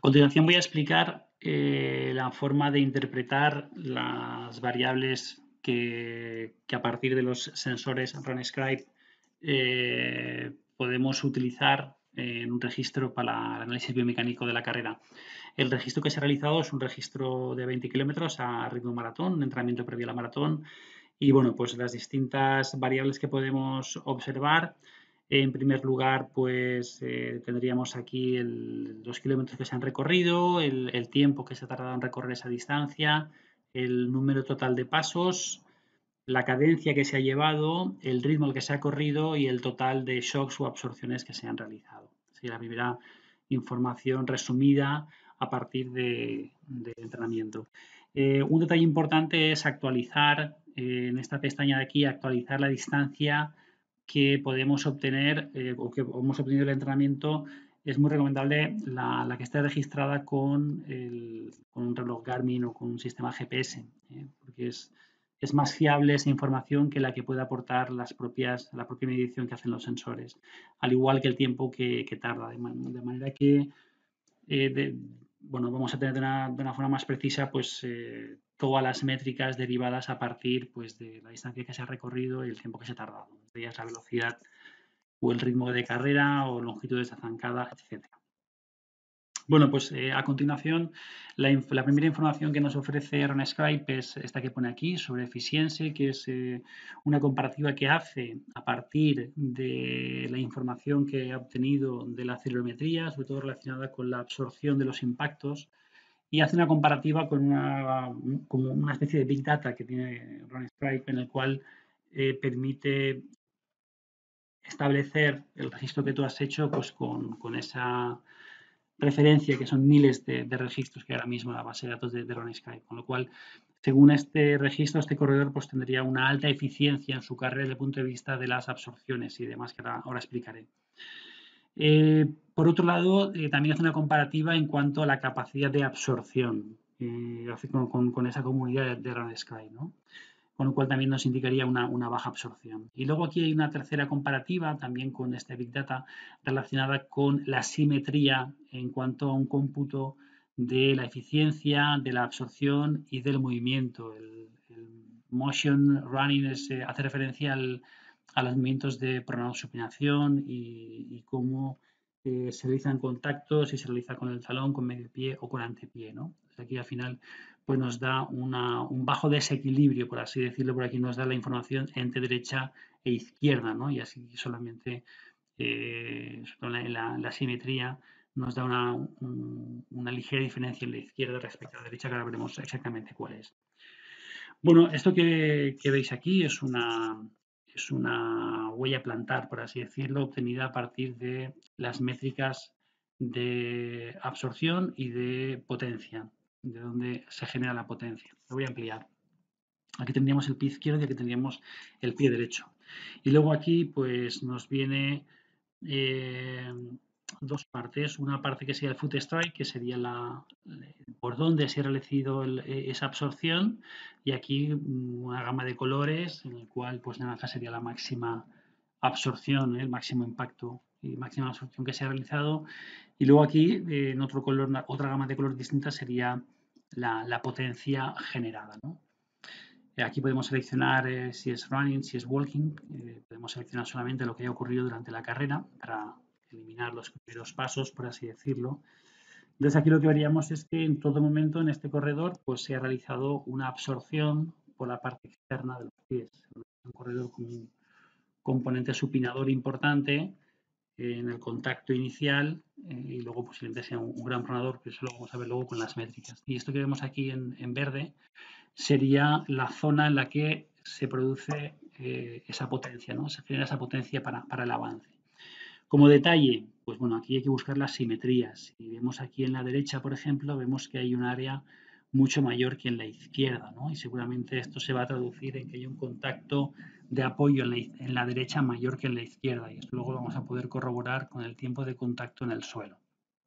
continuación voy a explicar la forma de interpretar las variables que a partir de los sensores RunScribe podemos utilizar en un registro para el análisis biomecánico de la carrera. El registro que se ha realizado es un registro de 20 kilómetros a ritmo maratón, un entrenamiento previo a la maratón. Y bueno, pues las distintas variables que podemos observar. En primer lugar, pues tendríamos aquí los kilómetros que se han recorrido, el tiempo que se ha tardado en recorrer esa distancia, el número total de pasos, la cadencia que se ha llevado, el ritmo al que se ha corrido y el total de shocks o absorciones que se han realizado. Sería la primera información resumida a partir del entrenamiento. Un detalle importante es actualizar, en esta pestaña de aquí, actualizar la distancia que podemos obtener o que hemos obtenido el entrenamiento. Es muy recomendable la que esté registrada con un reloj Garmin o con un sistema GPS, porque es más fiable esa información que la que puede aportar la propia medición que hacen los sensores, al igual que el tiempo que tarda. De manera que vamos a tener de una forma más precisa pues, todas las métricas derivadas a partir pues, de la distancia que se ha recorrido y el tiempo que se ha tardado, ya sea la velocidad o el ritmo de carrera o longitudes de zancada, etc. Bueno, pues a continuación, la primera información que nos ofrece RunScribe es esta que pone aquí sobre eficiencia, que es una comparativa que hace a partir de la información que ha obtenido de la acelerometría, sobre todo relacionada con la absorción de los impactos, y hace una comparativa con como una especie de Big Data que tiene RunScribe, en el cual permite establecer el registro que tú has hecho pues, con esa referencia, que son miles de registros que ahora mismo la base de datos de RunScribe, con lo cual, según este registro, este corredor pues tendría una alta eficiencia en su carrera desde el punto de vista de las absorciones y demás, que ahora explicaré. Por otro lado, también hace una comparativa en cuanto a la capacidad de absorción, hace con esa comunidad de RunScribe, ¿no? Con lo cual también nos indicaría una baja absorción. Y luego aquí hay una tercera comparativa también con este Big Data relacionada con la simetría en cuanto a un cómputo de la eficiencia, de la absorción y del movimiento. El motion running hace referencia a los movimientos de pronosupinación y cómo se realizan contactos, si se realiza con el talón, con medio pie o con antepié, ¿no? Entonces aquí al final pues nos da un bajo desequilibrio, por así decirlo, por aquí nos da la información entre derecha e izquierda, ¿no? Y así solamente la simetría nos da una ligera diferencia en la izquierda respecto a la derecha, que ahora veremos exactamente cuál es. Bueno, esto que veis aquí es una huella plantar, por así decirlo, obtenida a partir de las métricas de absorción y de potencia, de donde se genera la potencia. Lo voy a ampliar. Aquí tendríamos el pie izquierdo y aquí tendríamos el pie derecho. Y luego aquí pues nos viene dos partes. Una parte que sería el foot strike, que sería por dónde se ha realizado esa absorción, y aquí una gama de colores en el cual pues naranja sería la máxima absorción, el máximo impacto y máxima absorción que se ha realizado. Y luego aquí en otro color, otra gama de colores distinta sería la potencia generada, ¿no? Aquí podemos seleccionar si es running, si es walking. Podemos seleccionar solamente lo que haya ocurrido durante la carrera para eliminar los primeros pasos, por así decirlo. Entonces aquí lo que veríamos es que en todo momento en este corredor pues se ha realizado una absorción por la parte externa de los pies. Un corredor con un componente supinador importante en el contacto inicial y luego posiblemente sea un gran pronador, que eso lo vamos a ver luego con las métricas. Y esto que vemos aquí en verde sería la zona en la que se produce esa potencia, ¿no? Se genera esa potencia para el avance. Como detalle, pues bueno, aquí hay que buscar las simetrías. Si vemos aquí en la derecha, por ejemplo, vemos que hay un área mucho mayor que en la izquierda, ¿no? Y seguramente esto se va a traducir en que hay un contacto de apoyo en la derecha mayor que en la izquierda. Y esto luego lo vamos a poder corroborar con el tiempo de contacto en el suelo.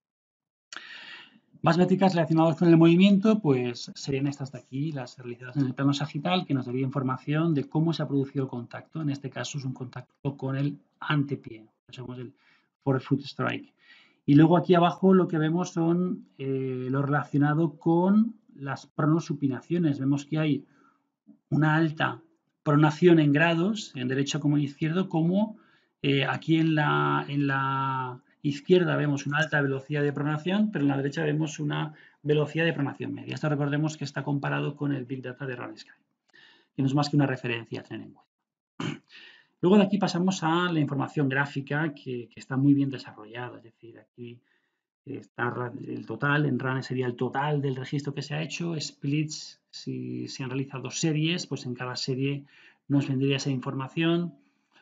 Más métricas relacionadas con el movimiento, pues serían estas de aquí, las realizadas en el plano sagital, que nos daría información de cómo se ha producido el contacto. En este caso es un contacto con el antepié, somos el forefoot strike. Y luego aquí abajo lo que vemos son lo relacionado con las pronosupinaciones. Vemos que hay una alta pronación en grados, en derecho como en izquierdo, como aquí en la izquierda vemos una alta velocidad de pronación, pero en la derecha vemos una velocidad de pronación media. Esto recordemos que está comparado con el Big Data de RunSky, que no es más que una referencia a tener en cuenta. Luego de aquí pasamos a la información gráfica que está muy bien desarrollada, es decir, aquí está el total, en RAN sería el total del registro que se ha hecho, splits, si se han realizado series, pues en cada serie nos vendría esa información.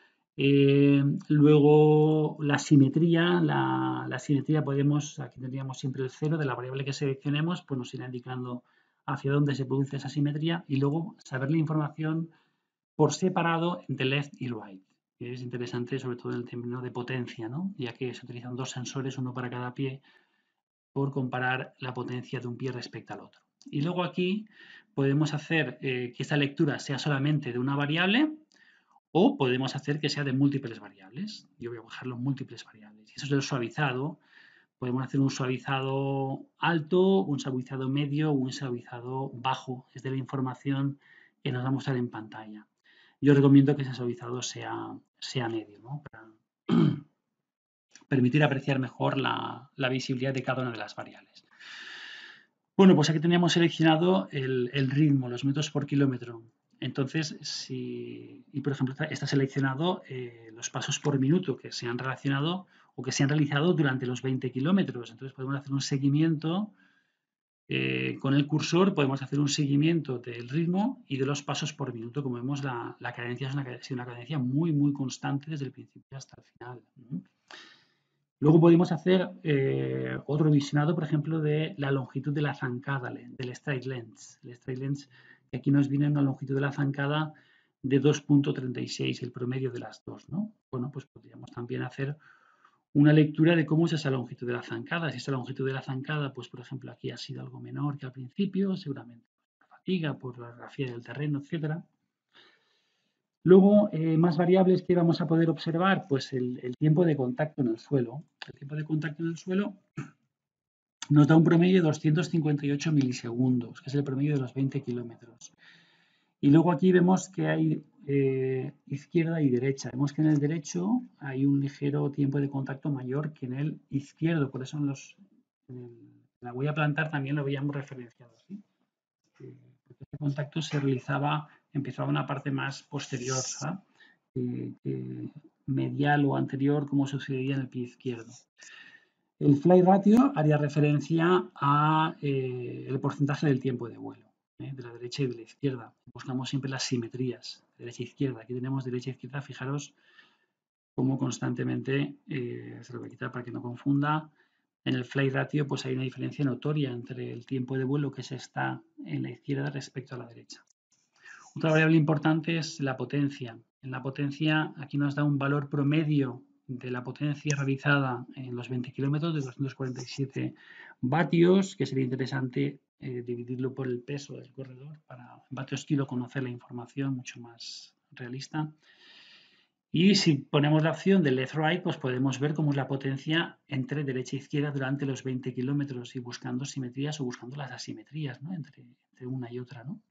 Luego la simetría, la simetría podemos, aquí tendríamos siempre el 0 de la variable que seleccionemos, pues nos irá indicando hacia dónde se produce esa simetría y luego saber la información por separado entre left y right, que es interesante sobre todo en el término de potencia, ¿no? Ya que se utilizan dos sensores, uno para cada pie, por comparar la potencia de un pie respecto al otro. Y luego aquí podemos hacer que esta lectura sea solamente de una variable o podemos hacer que sea de múltiples variables. Yo voy a bajarlo en múltiples variables. Y eso es el suavizado. Podemos hacer un suavizado alto, un suavizado medio o un suavizado bajo. Es de la información que nos va a mostrar en pantalla. Yo recomiendo que ese suavizado sea medio, ¿no? Para permitir apreciar mejor la visibilidad de cada una de las variables. Bueno, pues aquí teníamos seleccionado el ritmo, los metros por kilómetro. Entonces, y por ejemplo está seleccionado los pasos por minuto que se han relacionado o que se han realizado durante los 20 kilómetros. Entonces podemos hacer un seguimiento con el cursor, podemos hacer un seguimiento del ritmo y de los pasos por minuto. Como vemos, la cadencia es una cadencia muy, muy constante desde el principio hasta el final. Luego podemos hacer otro visionado, por ejemplo, de la longitud de la zancada, del straight length. El straight length, que aquí nos viene una longitud de la zancada de 2,36, el promedio de las dos, ¿no? Bueno, pues podríamos también hacer una lectura de cómo es esa longitud de la zancada. Si esa longitud de la zancada, pues por ejemplo, aquí ha sido algo menor que al principio, seguramente por fatiga, por la orografía del terreno, etcétera. Luego, más variables que vamos a poder observar, pues el tiempo de contacto en el suelo. El tiempo de contacto en el suelo nos da un promedio de 258 milisegundos, que es el promedio de los 20 kilómetros. Y luego aquí vemos que hay izquierda y derecha. Vemos que en el derecho hay un ligero tiempo de contacto mayor que en el izquierdo. Por eso en la huella plantar también lo habíamos referenciado así. Porque este contacto se realizaba, empezaba una parte más posterior, ¿sabes? Medial o anterior, como sucedía en el pie izquierdo. El fly ratio haría referencia a el porcentaje del tiempo de vuelo, de la derecha y de la izquierda. Buscamos siempre las simetrías, derecha e izquierda. Aquí tenemos derecha e izquierda, fijaros cómo constantemente, se lo voy a quitar para que no confunda, en el fly ratio pues hay una diferencia notoria entre el tiempo de vuelo que se está en la izquierda respecto a la derecha. Otra variable importante es la potencia. En la potencia aquí nos da un valor promedio de la potencia realizada en los 20 kilómetros de 247 vatios, que sería interesante dividirlo por el peso del corredor para en vatios kilo conocer la información mucho más realista. Y si ponemos la opción de left-right, pues podemos ver cómo es la potencia entre derecha e izquierda durante los 20 kilómetros y buscando simetrías o buscando las asimetrías, ¿no? entre una y otra, ¿no?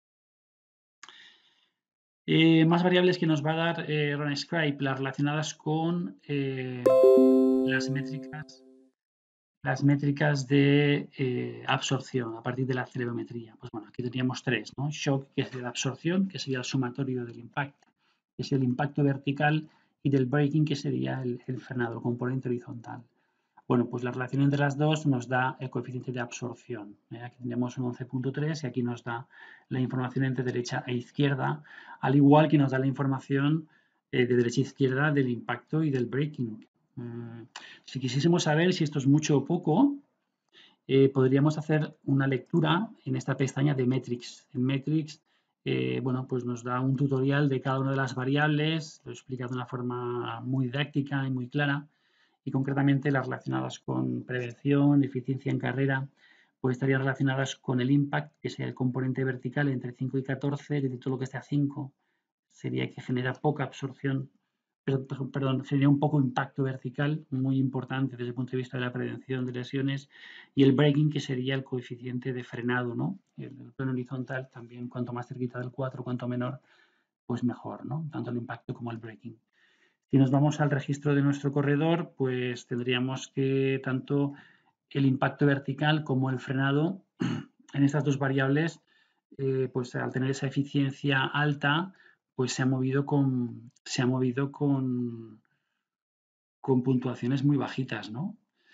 Más variables que nos va a dar RunScribe, las relacionadas con las métricas de absorción a partir de la acelerometría. Pues bueno, aquí teníamos tres, ¿no? Shock, que es de la absorción, que sería el sumatorio del impacto, que es el impacto vertical, y del braking, que sería el frenado, el componente horizontal. Bueno, pues la relación entre las dos nos da el coeficiente de absorción. Aquí tenemos un 11,3 y aquí nos da la información entre derecha e izquierda, al igual que nos da la información de derecha e izquierda del impacto y del braking. Si quisiésemos saber si esto es mucho o poco, podríamos hacer una lectura en esta pestaña de Metrics. En Metrics, bueno, pues nos da un tutorial de cada una de las variables, lo explica de una forma muy didáctica y muy clara, y concretamente las relacionadas con prevención, eficiencia en carrera, pues estarían relacionadas con el impact, que sería el componente vertical entre 5 y 14, de todo lo que esté a 5 sería que genera poca absorción perdón, genera un poco impacto vertical, muy importante desde el punto de vista de la prevención de lesiones, y el braking, que sería el coeficiente de frenado, ¿no? El plano horizontal también, cuanto más cerquita del 4, cuanto menor, pues mejor, ¿no? Tanto el impacto como el braking. Si nos vamos al registro de nuestro corredor, pues tendríamos que tanto el impacto vertical como el frenado, en estas dos variables, pues al tener esa eficiencia alta, pues se ha movido con puntuaciones muy bajitas, ¿no?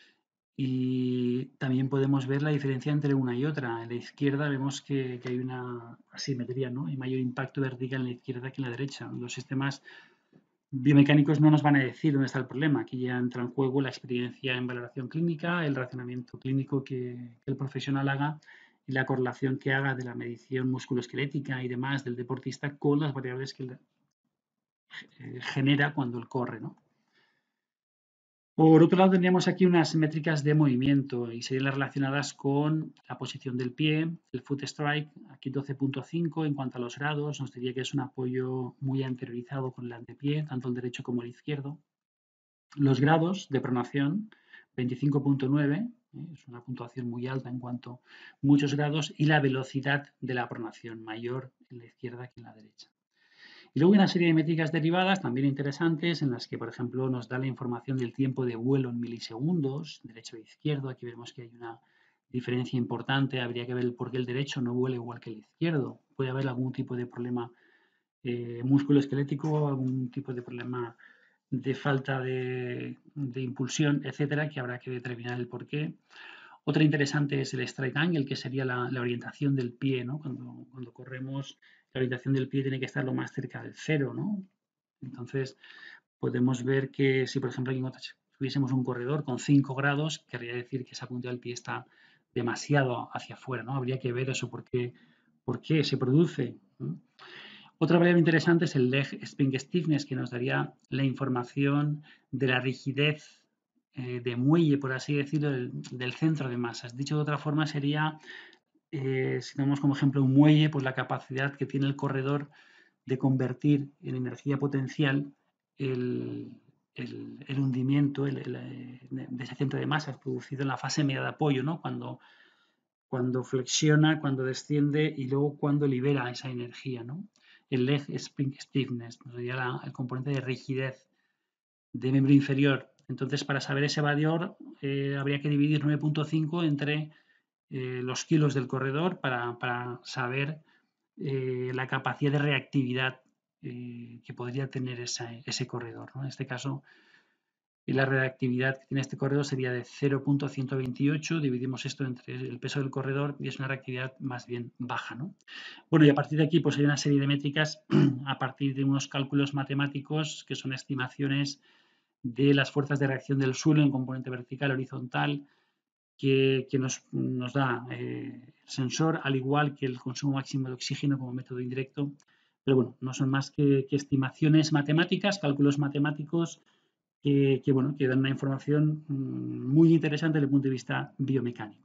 Y también podemos ver la diferencia entre una y otra. En la izquierda vemos que hay una asimetría, ¿no? Hay mayor impacto vertical en la izquierda que en la derecha. Los sistemas biomecánicos no nos van a decir dónde está el problema. Aquí ya entra en juego la experiencia en valoración clínica, el razonamiento clínico que el profesional haga y la correlación que haga de la medición musculoesquelética y demás del deportista con las variables que genera cuando él corre, ¿no? Por otro lado, tendríamos aquí unas métricas de movimiento y serían las relacionadas con la posición del pie, el foot strike, aquí 12.5 en cuanto a los grados, nos diría que es un apoyo muy anteriorizado con el antepié, tanto el derecho como el izquierdo. Los grados de pronación, 25.9, es una puntuación muy alta en cuanto a muchos grados, y la velocidad de la pronación, mayor en la izquierda que en la derecha. Y luego hay una serie de métricas derivadas también interesantes en las que, por ejemplo, nos da la información del tiempo de vuelo en milisegundos, derecho e izquierdo. Aquí vemos que hay una diferencia importante. Habría que ver por qué el derecho no vuela igual que el izquierdo. Puede haber algún tipo de problema musculoesquelético, algún tipo de problema de falta de impulsión, etcétera, que habrá que determinar el porqué. Otra interesante es el strike angle, que sería la orientación del pie, ¿no? Cuando corremos, la orientación del pie tiene que estar lo más cerca del cero, ¿no? Entonces, podemos ver que si, por ejemplo, aquí tuviésemos un corredor con 5 grados, querría decir que esa punta del pie está demasiado hacia afuera, ¿no? Habría que ver eso, por qué se produce, ¿no? Otra variable interesante es el leg spring stiffness, que nos daría la información de la rigidez de muelle, por así decirlo, del centro de masas. Dicho de otra forma, sería, si tenemos como ejemplo un muelle, pues la capacidad que tiene el corredor de convertir en energía potencial el hundimiento de ese centro de masas producido en la fase media de apoyo, ¿no? Cuando flexiona, cuando desciende y luego cuando libera esa energía, ¿no? El leg spring stiffness, sería el componente de rigidez de miembro inferior. Entonces, para saber ese valor, habría que dividir 9.5 entre los kilos del corredor para saber la capacidad de reactividad que podría tener ese corredor, ¿no? En este caso, la reactividad que tiene este corredor sería de 0.128, dividimos esto entre el peso del corredor y es una reactividad más bien baja, ¿no? Bueno, y a partir de aquí pues hay una serie de métricas a partir de unos cálculos matemáticos que son estimaciones de las fuerzas de reacción del suelo en componente vertical, horizontal, que nos da el sensor, al igual que el consumo máximo de oxígeno como método indirecto. Pero bueno, no son más que estimaciones matemáticas, cálculos matemáticos bueno, que dan una información muy interesante desde el punto de vista biomecánico.